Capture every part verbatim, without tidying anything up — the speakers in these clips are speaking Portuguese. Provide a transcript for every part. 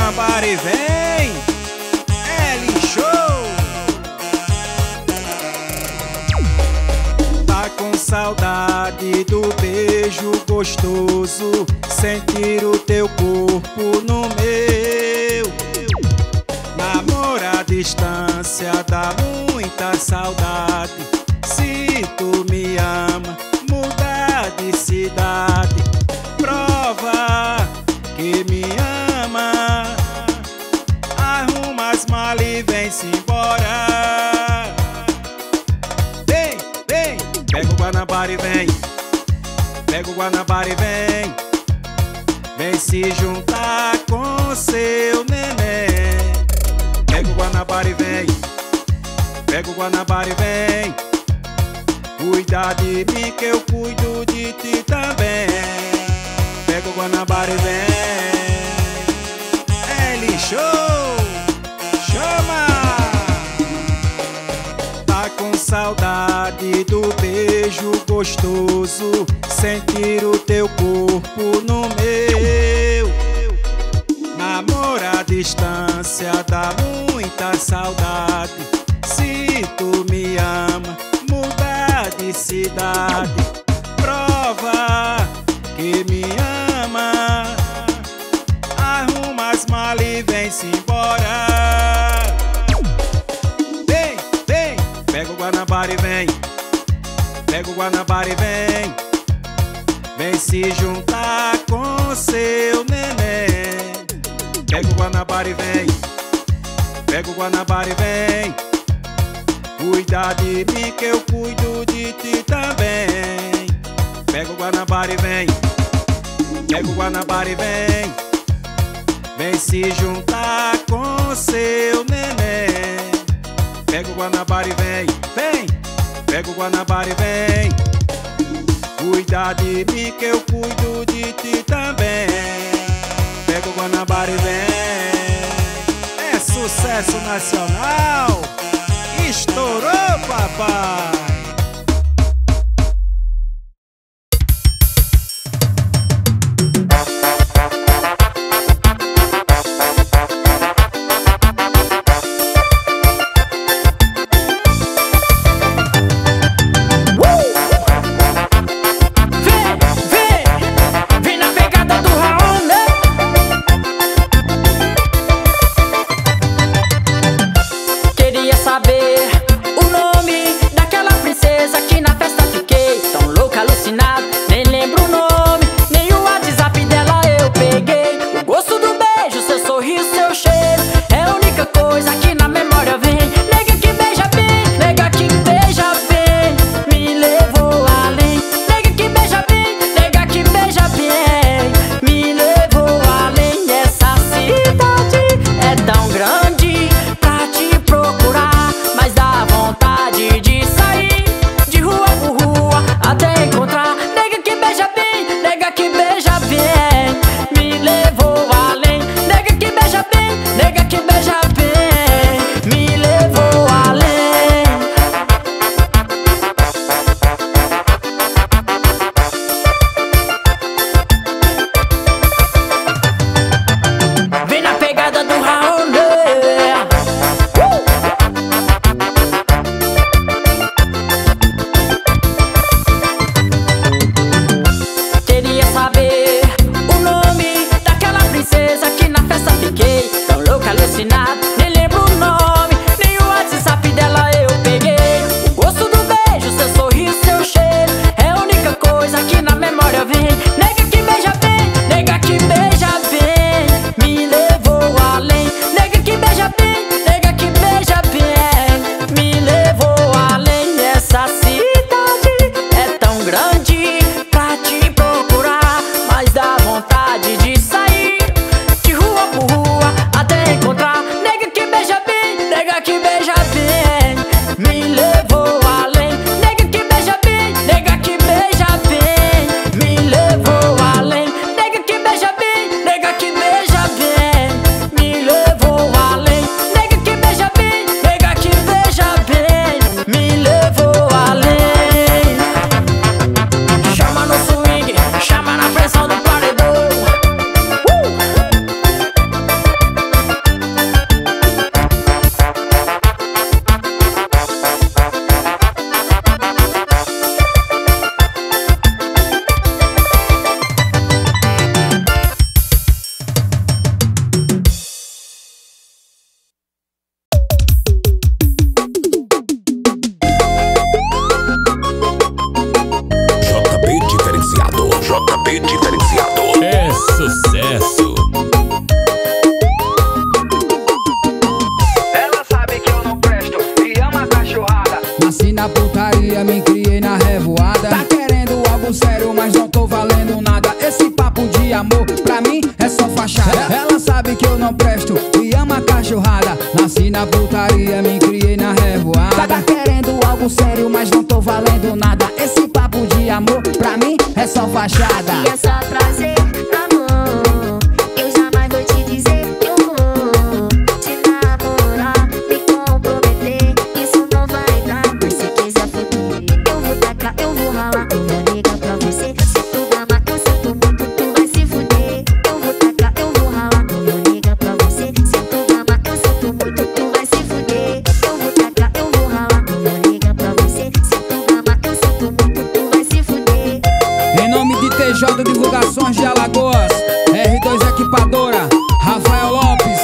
Guanabara vem, L Show. Tá com saudade do beijo gostoso, sentir o teu corpo no meu. Namoro à distância dá muita saudade. Se tu me ama, muda de cidade. Prova que me ama, arruma as malas e vem-se embora. Vem, vem, pega o Guanabara e vem. Pega o Guanabara e vem. Vem se juntar com seu neném. Pega o Guanabara e vem. Pega o Guanabara e vem. Cuida de mim que eu cuido de ti também. Pega o Guanabara e vem, L Show, chama! Tá com saudade do beijo gostoso, sentir o teu corpo no meu. Namoro à distância dá muita saudade. Se tu me ama, muda de cidade. Prova que me ama, arruma as malas e vem-se embora. Vem, vem, pega o Guanabara e vem. Pega o Guanabara e vem. Vem se juntar com seu neném. Pega o Guanabara e vem. Pega o Guanabara e vem. Cuida de mim que eu cuido de ti também. Pega o Guanabara e vem. Pega o Guanabara e vem. Vem se juntar com seu neném. Pega o Guanabara e vem, vem. Pega o Guanabara e vem. Cuida de mim que eu cuido de ti também. Pega o Guanabara e vem. É sucesso nacional. Estourou, papai. Me levou e diferenciado. É sucesso. Ela sabe que eu não presto e ama a cachorrada. Nasci na putaria, me criei na revoada. Tá querendo algo sério, mas não tô valendo nada. Esse papo de amor, pra mim, é só fachada. Ela sabe que eu não presto e ama a cachorrada. Nasci na putaria, me criei na revoada. Tá querendo algo sério, mas não tô valendo nada. Esse papo de amor, pra mim, é só fachada. E é só prazer, amor. Eu jamais vou te dizer que eu vou te namorar, me comprometer. Isso não vai dar, mas se quiser fuder, eu vou tacar, eu vou ralar, eu vou ligar pra você. Se tu gamar, eu sinto muito, tu vai se fuder. Eu vou tacar, eu vou ralar, eu vou ligar pra você. Se tu gamar, eu sinto muito, tu vai se fuder. Eu vou tacar, eu vou ralar, eu vou ligar pra você. Se tu gamar, eu sinto muito, tu vai se fuder. Em nome de T J Divulgações de Alagoas, R dois Equipadora, Rafael Lopes,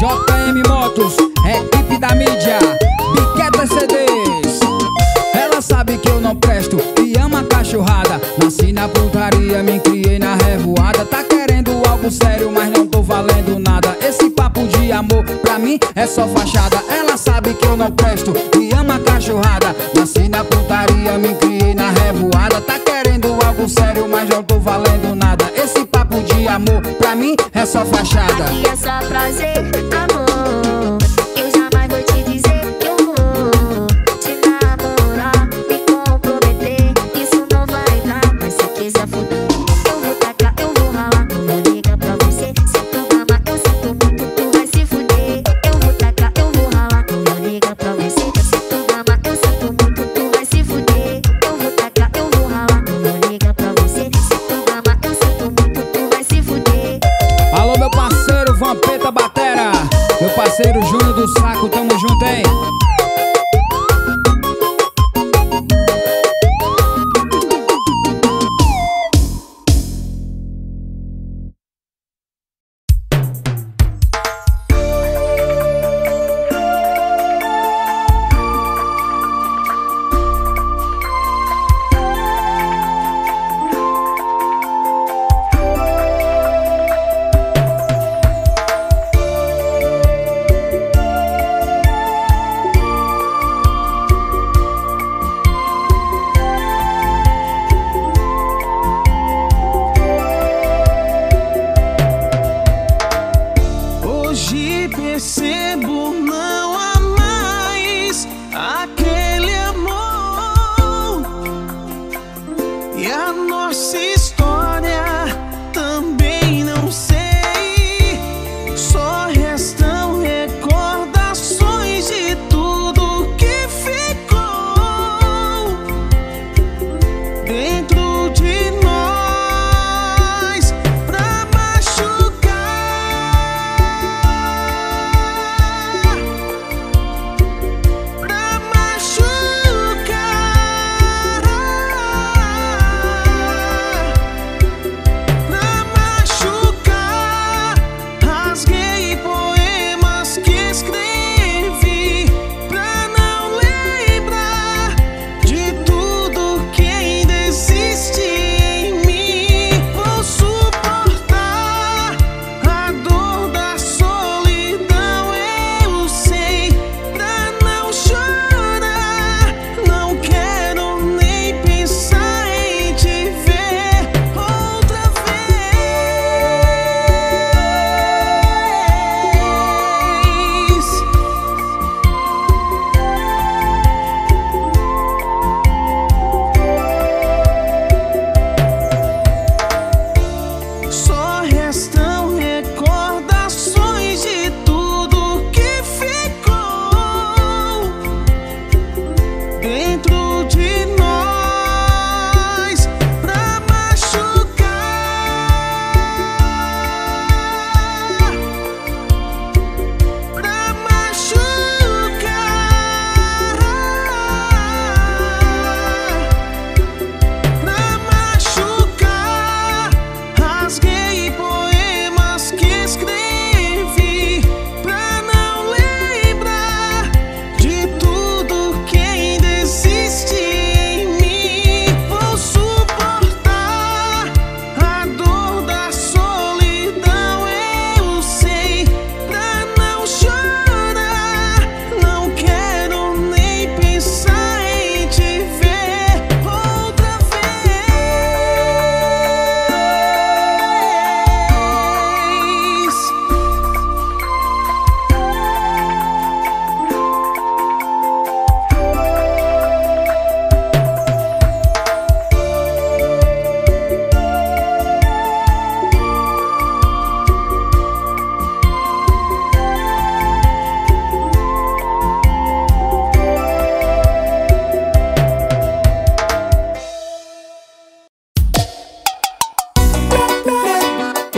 J M Motos, equipe da mídia, Biqueta C Ds. Ela sabe que eu não presto e ama a cachorrada. Nasci na putaria, me criei na revoada. Tá querendo algo sério, mas não tô valendo nada. Esse papo de amor, pra mim, é só fachada. Ela sabe que eu não presto e ama a cachorrada. Nasci na putaria, me criei na revoada. Tá querendo algo sério, mas não tô valendo nada. Esse papo de amor, pra mim, é só fachada. Aqui é só prazer, amor. Eu jamais vou te dizer que eu vou te namorar, me comprometer. Isso não vai dar, mas se quiser fuder, eu vou tacar, eu vou ralar, eu vou ligar pra você. Se tu gamar, eu sinto muito, tu vai se fuder. Eu vou tacar, eu vou ralar, eu vou ligar pra você. Se tu gamar, eu sinto muito, tu vai se fuder. Eu vou tacar, eu vou ralar, eu vou ligar pra você. Se tu gamar, eu sinto muito, tu vai se fuder. Alô, meu parceiro Vampeta Batera, meu parceiro Júnior do Saco, tamo junto, hein?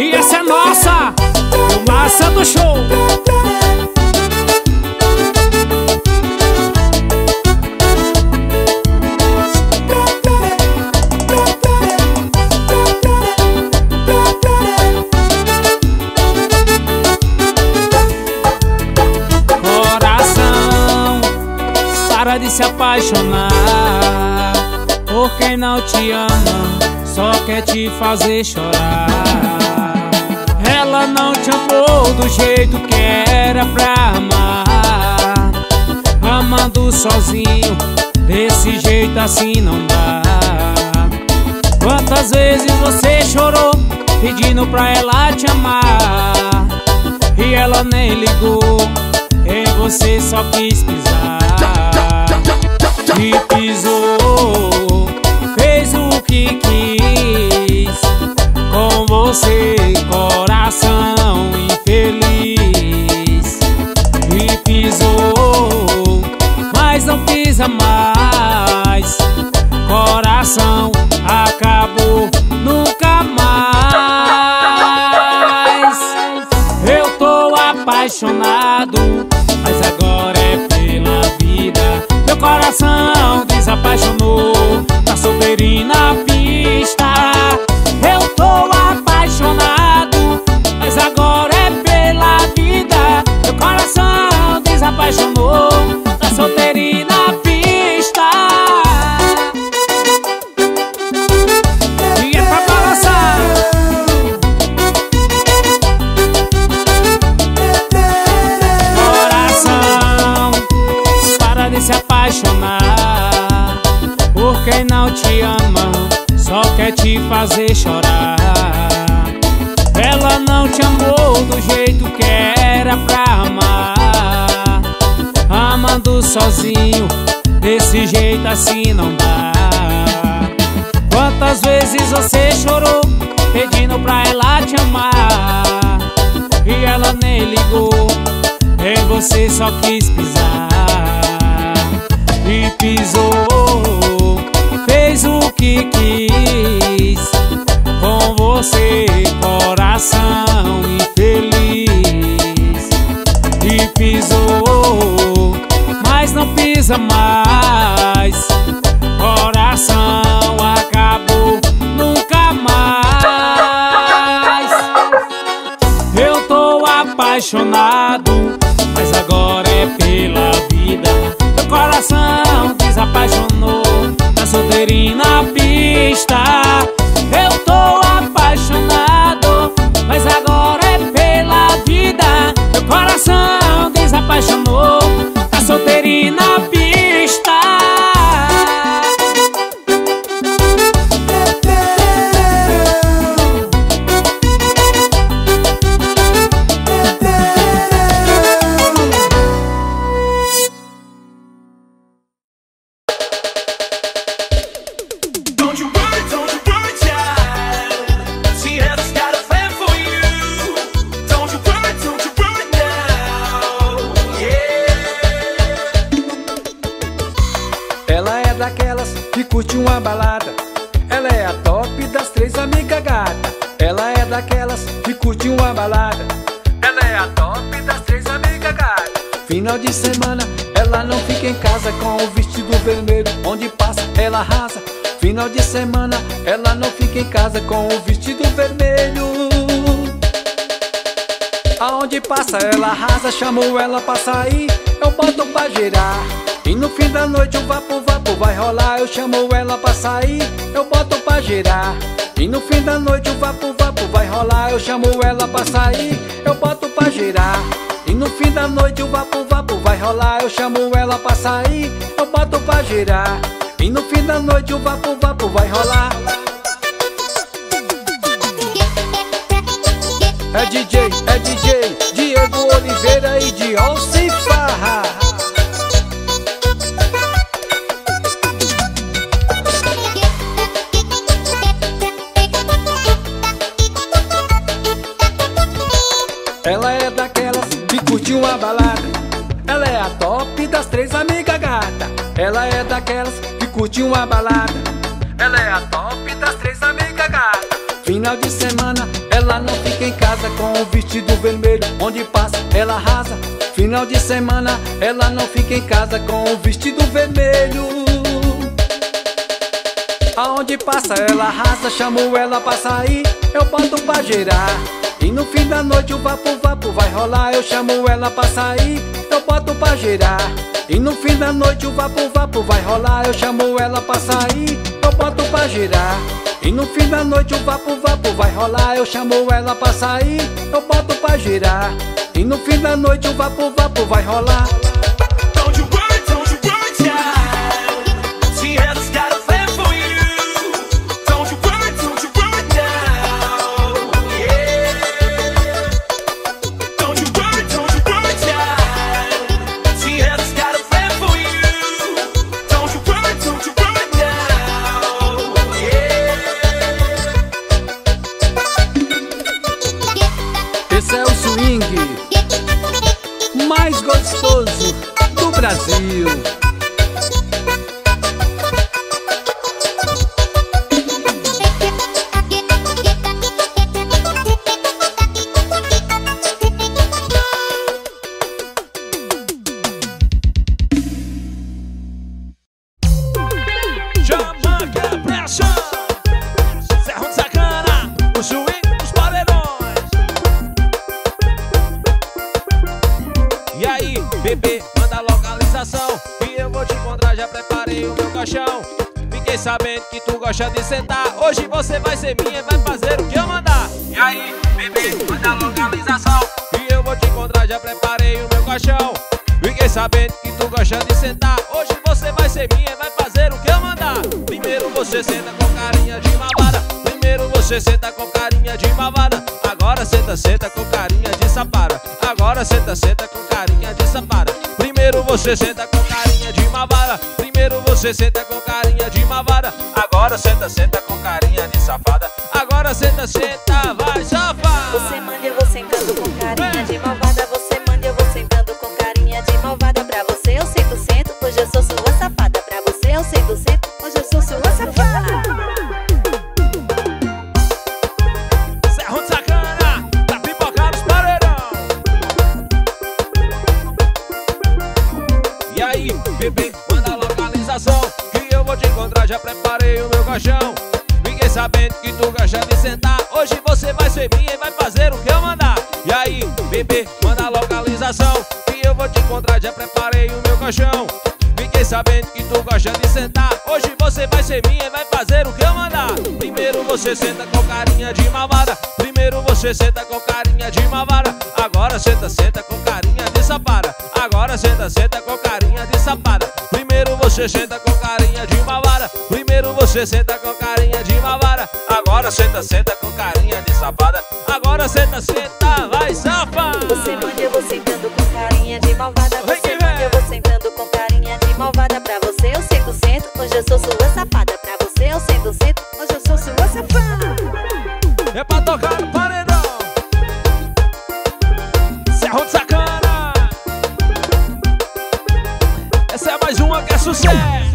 E essa é nossa, fumaça do show. Coração, para de se apaixonar por quem não te ama, só quer te fazer chorar. Ela não te amou do jeito que era pra amar. Amando sozinho, desse jeito assim não dá. Quantas vezes você chorou pedindo pra ela te amar, e ela nem ligou, em você só quis pisar. E pisou, fez o que quis com você, coração infeliz. E pisou, mas não pisa mais. Coração acabou, nunca mais. Eu tô apaixonado, mas agora é pela vida. Meu coração desapaixonou, tá solteirinho na pista. Eu tô apaixonado, mas agora é pela vida. Meu coração desapaixonou, tá solteirinho na pista. E é pra balançar. Coração, para de se apaixonar por quem não te ama, só quer te fazer chorar. Ela não te amou do jeito que era pra amar. Amando sozinho, desse jeito assim não dá. Quantas vezes você chorou pedindo pra ela te amar, e ela nem ligou, em você só quis pisar. E pisou, fez o que quis com você, coração infeliz. E pisou, mas não pisa mais. Coração acabou, nunca mais. Eu tô apaixonado, mas agora é pela vida. Meu coração desapaixonou, tá solteirinho na pista. Eu tô apaixonado, mas agora é pela vida. Meu coração desapaixonou, tá solteirinho na pista. Curte uma balada, ela é a top das três amigas gata. Ela é daquelas que curte uma balada, ela é a top das três amigas gata. Final de semana, ela não fica em casa com o vestido vermelho, onde passa ela arrasa. Final de semana, ela não fica em casa com o vestido vermelho, aonde passa ela arrasa. Chamou ela pra sair, eu boto pra gerar. E no fim da noite o vapo, vapo vai rolar. Eu chamo ela pra sair, eu boto pra gerar. E no fim da noite o vapo, vapo vai rolar. Eu chamo ela pra sair, eu boto pra gerar. E no fim da noite o vapo, vapo vai rolar. Eu chamo ela pra sair, eu boto pra gerar. E no fim da noite o vapo, vapo vai rolar. É D J, é D J Diego Oliveira e Dionce Farra. Ela é daquelas que curte uma balada, ela é a top das três amigas gata. Ela é daquelas que curte uma balada, ela é a top das três amigas gata. Final de semana, ela não fica casa com um vestido vermelho. Onde passa ela arrasa, final de semana ela não fica em casa com um vestido vermelho. Aonde passa ela arrasa, chamo ela pra sair, eu boto pra gerar. E no fim da noite o vapo vapo vai rolar, eu chamo ela pra sair, eu boto pra gerar. E no fim da noite o vapo vapo vai rolar, eu chamo ela pra sair, eu boto pra gerar. E no fim da noite o vapo vapo vai rolar, eu chamo ela pra sair, eu boto pra gerar. E no fim da noite o vapo vapo vai rolar. Don't you worry, don't you worry, child. She has got a plan for you. Don't you worry, don't you worry now. Yeah. Don't you worry, don't you worry, child. She has got a plan for you. Don't you worry, don't you worry now. Yeah. Esse é o swing mais gostoso do Brasil. Jamaica Pressure, Serra de Sacana, o swing dos paredões. E aí, bebê, manda a localização e eu vou te encontrar, já preparei o meu caixão. Fiquei sabendo que tu gosta de sentar, hoje você vai ser minha e vai fazer o que eu mandar. E aí, bebê, manda a localização e eu vou te encontrar, já preparei o meu caixão. Fiquei sabendo que tu gosta de sentar, hoje você vai ser minha e vai fazer o que eu mandar. Primeiro você senta com carinha de malvada, primeiro você senta com carinha de malvada. Agora senta, senta com carinha de safada. Agora senta, senta com carinha de safada. Primeiro você senta com carinha de malvada, primeiro você senta com carinha de malvada. Agora senta, senta com carinha de safada. Agora senta, senta, vai safada. Você manda, eu vou sentando com carinha de malvada. Você manda, eu vou sentando com carinha de malvada. Pra você eu sento, sento, hoje eu sou sua safada. Pra você eu sento, sento, hoje eu sou sua safada. Serra de Sacana, pra pipocar nos paredão. E aí, bebê, manda a localização que eu vou te encontrar, já preparei o meu caixão. Fiquei sabendo que tu gosta de sentar, hoje você vai ser minha e vai fazer o que eu mandar. E aí, bebê, manda a localização que eu vou te encontrar, já preparei o meu caixão. Fiquei sabendo que tu gosta de sentar, hoje você vai ser minha e vai fazer o que eu mandar. Primeiro você senta com carinha de malvada, primeiro você senta com carinha de malvada. Agora senta, senta com carinha de safada. Agora senta, senta com carinha de safada. Primeiro você senta com carinha de malvada, primeiro você senta com carinha de malvada. Agora senta, senta com carinha de safada. Agora senta, senta, vai safada. Você manda, eu vou sentando com carinha de malvada. Você manda, eu vou sentando com carinha de malvada. Pra você eu sento, sento, hoje eu sou sua safada. Pra você eu sento, sento, hoje eu sou sua safada. É pra tocar no paredão. Serra de Sacana. Essa é mais uma que é sucesso.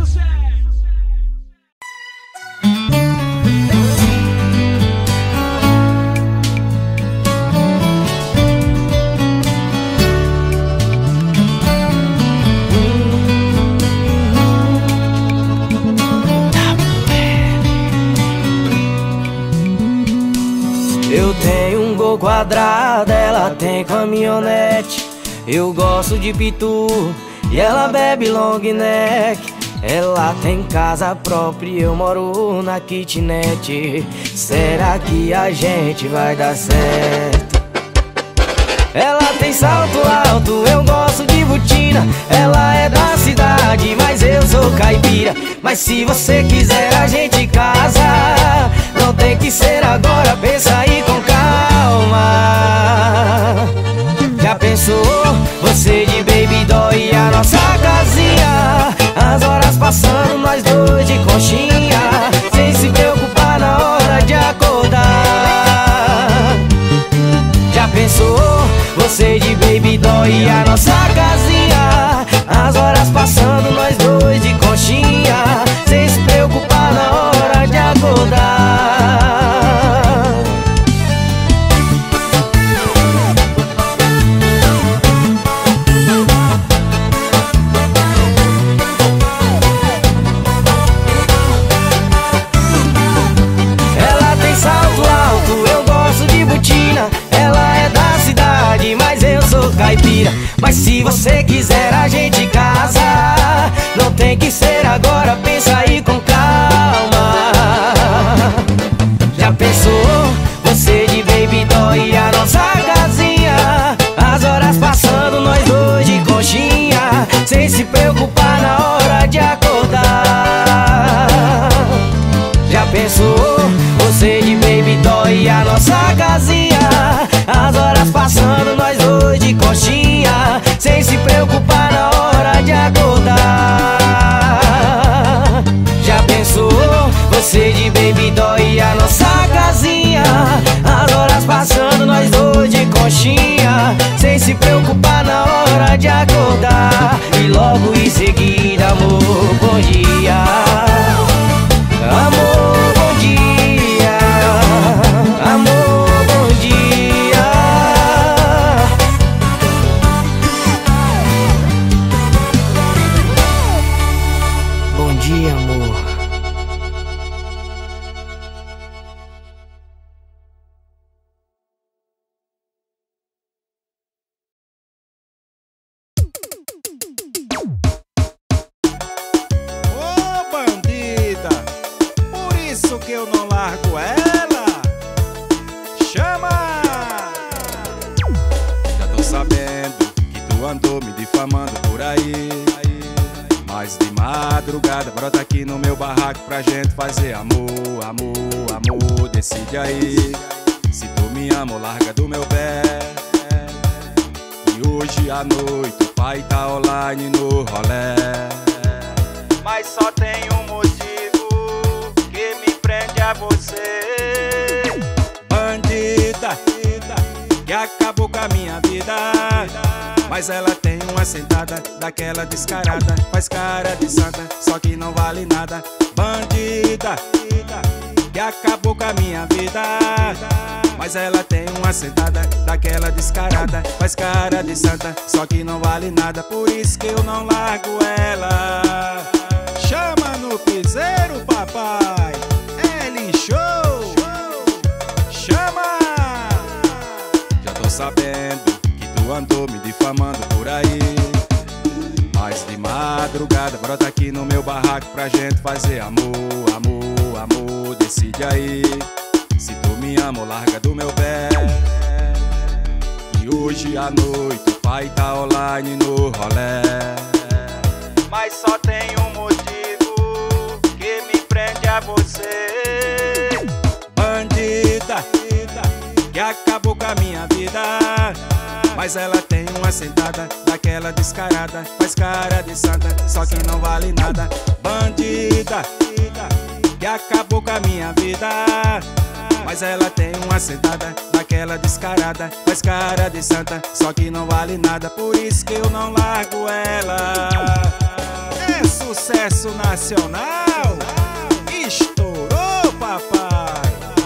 Eu tenho um Gol quadrado, ela tem caminhonete. Eu gosto de pitu e ela bebe long neck. Ela tem casa própria e eu moro na kitnet. Será que a gente vai dar certo? Ela tem salto alto, eu gosto de botina. Ela é da cidade, mas eu sou caipira. Mas se você quiser a gente casa, não tem que ser agora, pensa aí com calma. Já pensou, você de baby doll e a nossa casinha, as horas passando, nós dois de conchinha, sem se preocupar na hora de acordar. Já pensou, você de baby doll e a nossa casinha, as horas passando, nós dois de conchinha, sem se preocupar na hora de acordar. vida. Mas se você quiser a gente casa, não tem que ser agora, pensa aí com calma. Já pensou, você de baby doll e a nossa casinha, as horas passando, nós dois de conchinha, sem se preocupar na hora de acordar. Já pensou, você de baby doll e a nossa casinha, as horas passando, nós dois de conchinha, sem se preocupar na hora de acordar. Já pensou, você de baby doll e a nossa casinha, as horas passando, nós dois de conchinha, sem se preocupar na hora de acordar. E logo em seguida, amor, bom dia. Amor, bom dia. Amor, bom dia. Bom dia, amor. Ô bandida, por isso que eu não largo ela. Chama! Já tô sabendo que tu andou me difamando por aí, mas de madrugada brota aqui no meu barraco pra gente fazer amor, amor, amor. Decide aí, se tu me ama ou larga do meu pé. E hoje à noite o pai tá online no rolé, mas só tem um motivo que me prende a você. Bandida, que acabou com a minha vida, mas ela tem uma sentada daquela descarada, faz cara de santa, só que não vale nada. Bandida, que acabou com a minha vida, mas ela tem uma sentada daquela descarada, faz cara de santa, só que não vale nada. Por isso que eu não largo ela. Chama no piseiro, papai. Ellen Show. Chama. Já tô sabendo que tu andou me difamando por aí, mas de madrugada brota aqui no meu barraco pra gente fazer amor, amor, amor. Decide aí, se tu me ama ou larga do meu pé. E hoje à noite o pai tá online no rolé, mas só tem um motivo que me prende a você. Bandida, que acabou com a minha vida, mas ela tem uma sentada daquela descarada, faz cara de santa, só que não vale nada. Bandida, que acabou com a minha vida, mas ela tem uma sentada daquela descarada, faz cara de santa, só que não vale nada. Por isso que eu não largo ela. É sucesso nacional, estourou, papai.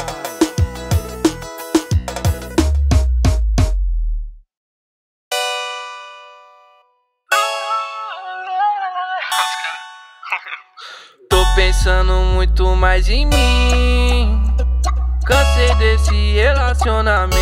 Tô pensando muito mais em mim, cansei desse relacionamento.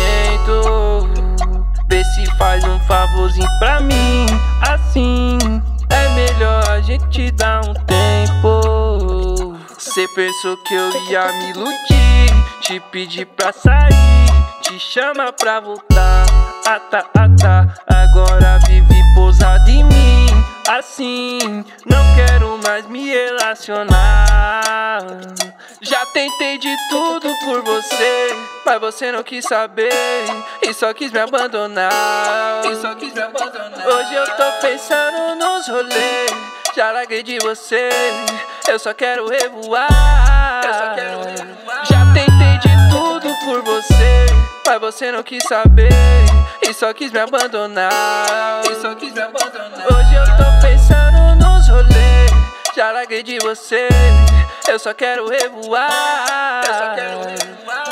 Vê se faz um favorzinho pra mim, assim é melhor a gente dar um tempo. Cê pensou que eu ia me iludir, te pedir pra sair, te chama pra voltar. Ah tá, ah tá, agora vive pousado em mim, assim não quero mais me relacionar. Já tentei de tudo por você, mas você não quis saber e só quis me abandonar. E só quis me abandonar. Hoje eu tô pensando nos rolês, já larguei de você, eu só quero revoar. Eu só quero revoar. Já tentei de tudo por você, mas você não quis saber e só quis me abandonar. E só quis me abandonar. Hoje eu tô pensando nos rolês, já larguei de você, eu só quero revoar. Eu só quero revoar.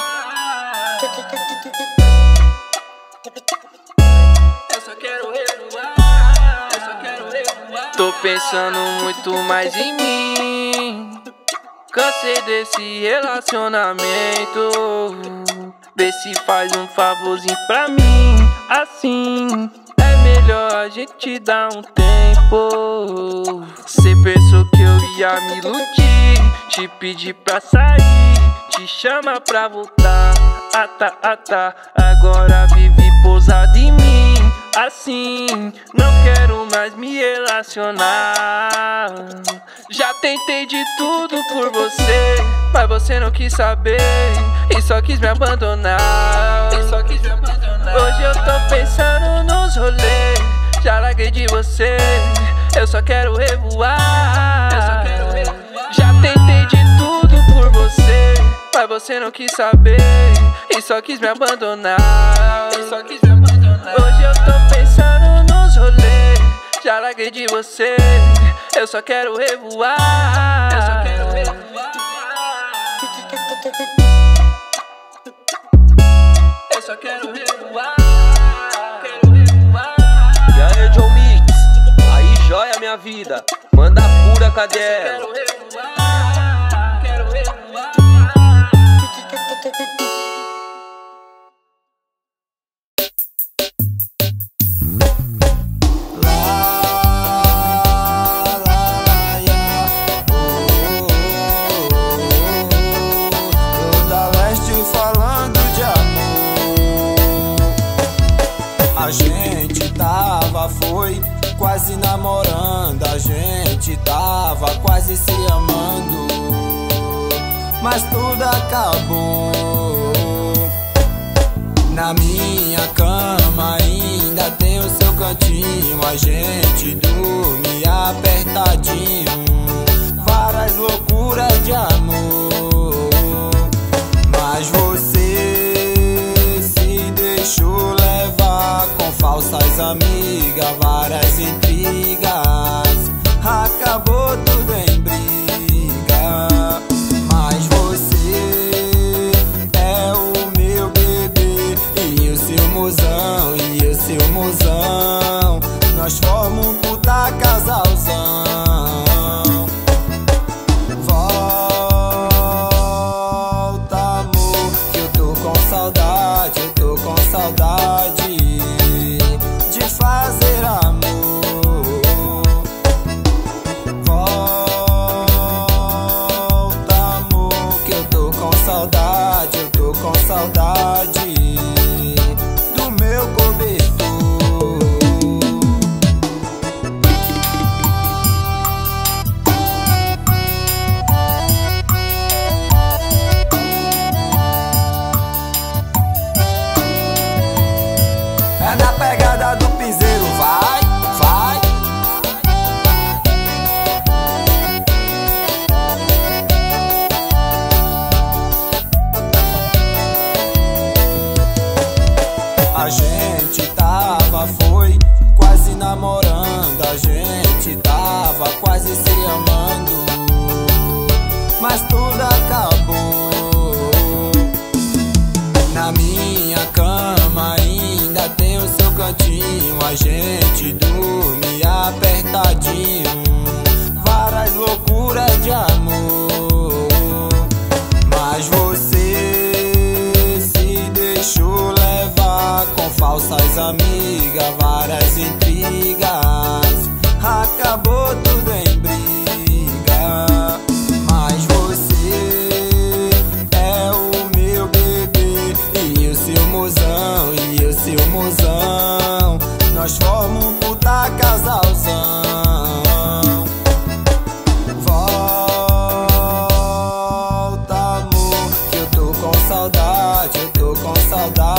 Eu só quero revoar. Eu só quero revoar. Tô pensando muito mais em mim, cansei desse relacionamento. Vê se faz um favorzinho pra mim, assim é melhor melhor a gente dar um tempo. Cê pensou que eu ia me iludir, te pedir pra sair, te chama pra voltar. Ah tá, ah tá, agora vive pousado em mim. Assim, não quero mais me relacionar. Já tentei de tudo por você, mas você não quis saber e só quis me abandonar. E só quis me abandonar. Hoje eu tô pensando nos rolês, já larguei de você, eu só quero revoar. Eu só quero revoar. Já tentei de tudo por você, mas você não quis saber e só quis me abandonar. E só quis me abandonar. Hoje eu tô pensando nos rolês, já larguei de você, eu só quero revoar. Eu só quero revoar. Eu só quero revoar. Quero revoar. E aí, John Mix, aí joia minha vida, manda pura, cadê ela? Quero revoar. Quero revoar. A gente tava, foi quase namorando, a gente tava quase se amando, mas tudo acabou. Na minha cama ainda tem o seu cantinho, a gente dorme apertadinho, várias loucuras de amor, mas você se deixou levar com falsas amigas, várias intrigas, acabou tudo em briga. Mas você é o meu bebê e o seu mozão, e o seu mozão, nós formamos um puta casalzão. Volta, amor, que eu tô com saudade, eu tô com saudade de fazer amor. Volta, amor, que eu tô com saudade, eu tô com saudade do meu cobertor. É na pegada do piseiro, vai, vai. A gente tava, foi quase namorando, a gente tava quase se amando, mas tudo acabou. Na minha cama ainda tem o seu cantinho, a gente dorme apertadinho, várias loucuras de amor, mas você se deixou levar com falsas amigas, várias intrigas, acabou tudo em briga. Mas você é o meu bebê e o seu mozão, e o seu mozão, nós formamos um puta casalzão. Volta, amor, que eu tô com saudade, eu tô com saudade